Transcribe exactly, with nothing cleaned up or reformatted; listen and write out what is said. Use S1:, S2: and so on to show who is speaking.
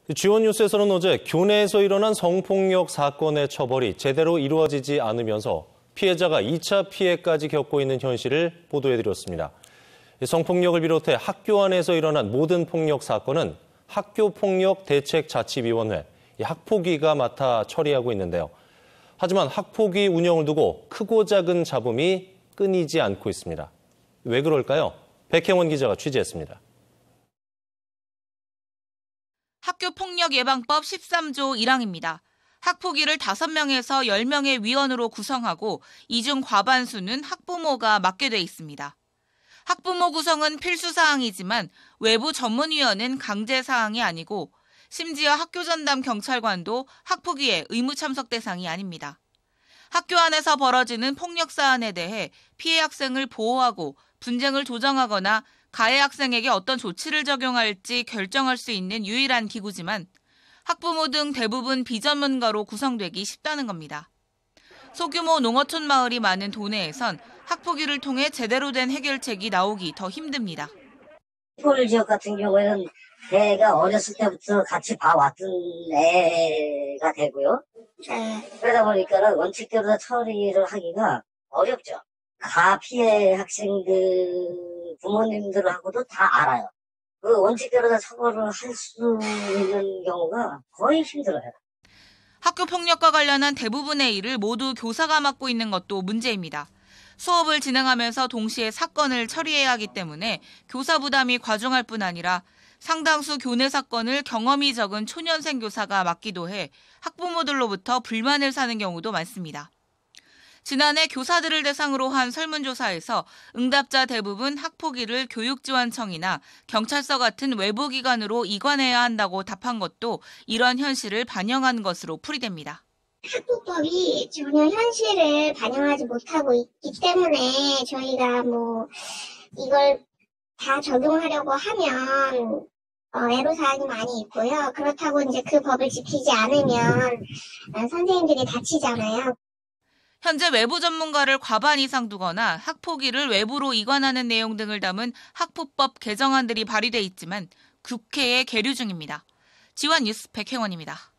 S1: 지원 뉴스에서는 어제 교내에서 일어난 성폭력 사건의 처벌이 제대로 이루어지지 않으면서 피해자가 이 차 피해까지 겪고 있는 현실을 보도해드렸습니다. 성폭력을 비롯해 학교 안에서 일어난 모든 폭력 사건은 학교폭력대책자치위원회, 학폭위가 맡아 처리하고 있는데요. 하지만 학폭위 운영을 두고 크고 작은 잡음이 끊이지 않고 있습니다. 왜 그럴까요? 백혜원 기자가 취재했습니다.
S2: 학교폭력예방법 십삼 조 일 항입니다. 학폭위를 다섯 명에서 열 명의 위원으로 구성하고 이 중 과반수는 학부모가 맡게 돼 있습니다. 학부모 구성은 필수 사항이지만 외부 전문위원은 강제 사항이 아니고 심지어 학교전담 경찰관도 학폭위의 의무 참석 대상이 아닙니다. 학교 안에서 벌어지는 폭력 사안에 대해 피해 학생을 보호하고 분쟁을 조정하거나 가해 학생에게 어떤 조치를 적용할지 결정할 수 있는 유일한 기구지만 학부모 등 대부분 비전문가로 구성되기 쉽다는 겁니다. 소규모 농어촌 마을이 많은 도내에선 학폭위를 통해 제대로 된 해결책이 나오기 더 힘듭니다.
S3: 서울 지역 같은 경우에는 애가 어렸을 때부터 같이 봐왔던 애가 되고요. 그러다 보니까 원칙대로 처리를 하기가 어렵죠. 가피해 학생들 부모님들하고도 다 알아요. 그 원칙대로 다 처벌을 할 수 있는 경우가 거의 힘들어요.
S2: 학교 폭력과 관련한 대부분의 일을 모두 교사가 맡고 있는 것도 문제입니다. 수업을 진행하면서 동시에 사건을 처리해야 하기 때문에 교사 부담이 과중할 뿐 아니라 상당수 교내 사건을 경험이 적은 초년생 교사가 맡기도 해 학부모들로부터 불만을 사는 경우도 많습니다. 지난해 교사들을 대상으로 한 설문조사에서 응답자 대부분 학폭위를 교육지원청이나 경찰서 같은 외부 기관으로 이관해야 한다고 답한 것도 이런 현실을 반영한 것으로 풀이됩니다.
S4: 학폭법이 전혀 현실을 반영하지 못하고 있기 때문에 저희가 뭐 이걸 다 적용하려고 하면 어, 애로사항이 많이 있고요. 그렇다고 이제 그 법을 지키지 않으면 선생님들이 다치잖아요.
S2: 현재 외부 전문가를 과반 이상 두거나 학폭위를 외부로 이관하는 내용 등을 담은 학폭법 개정안들이 발의돼 있지만 국회에 계류 중입니다. 지원 뉴스 백혜원입니다.